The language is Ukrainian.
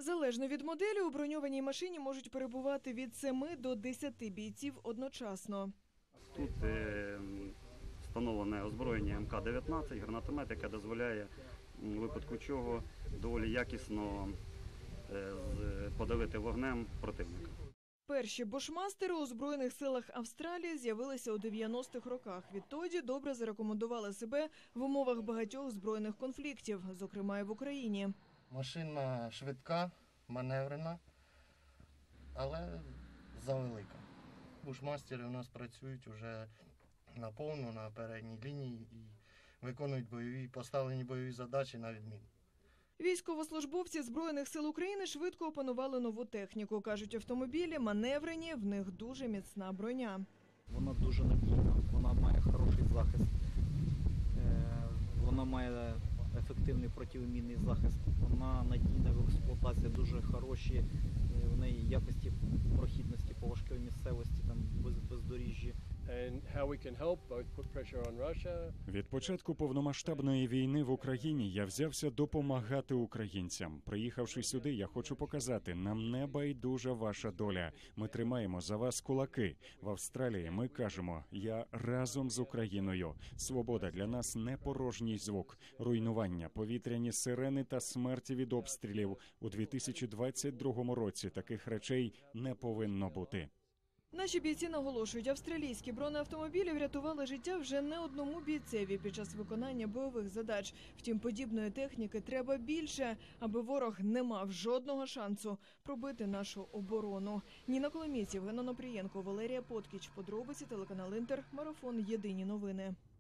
Залежно від моделі, у броньованій машині можуть перебувати від 7 до 10 бійців одночасно. Тут встановлене озброєння МК-19, гранатомет, яке дозволяє, у випадку чого, доволі якісно подавити вогнем противника. Перші бушмастери у Збройних силах Австралії з'явилися у 90-х роках. Відтоді добре зарекомендували себе в умовах багатьох збройних конфліктів, зокрема і в Україні. Машина швидка, маневрена, але завелика. Бушмастери у нас працюють вже наповну на передній лінії і виконують поставлені бойові задачі на відміну. Військовослужбовці Збройних сил України швидко опанували нову техніку. Кажуть, автомобілі маневрені, в них дуже міцна броня. Вона дуже надійна, вона має хороший захист, вона має ефективний протимінний захист, вона надійна в експлуатації, дуже хороші в неї якості прохідності по важкій місцевості, там бездоріжжі. Від початку повномасштабної війни в Україні я взявся допомагати українцям. Приїхавши сюди, я хочу показати, нам не байдужа ваша доля. Ми тримаємо за вас кулаки. В Австралії ми кажемо, я разом з Україною. Свобода для нас не порожній звук. Руйнування, повітряні сирени та смерті від обстрілів. У 2022 році таких речей не повинно бути. Наші бійці наголошують, австралійські бронеавтомобілі врятували життя вже не одному бійцеві під час виконання бойових задач. Втім, подібної техніки треба більше, аби ворог не мав жодного шансу пробити нашу оборону. Ніна Коломійців, Євген Онопрієнко, Валерія Поткіч. Подробиці, телеканал Інтер, Марафон. Єдині новини.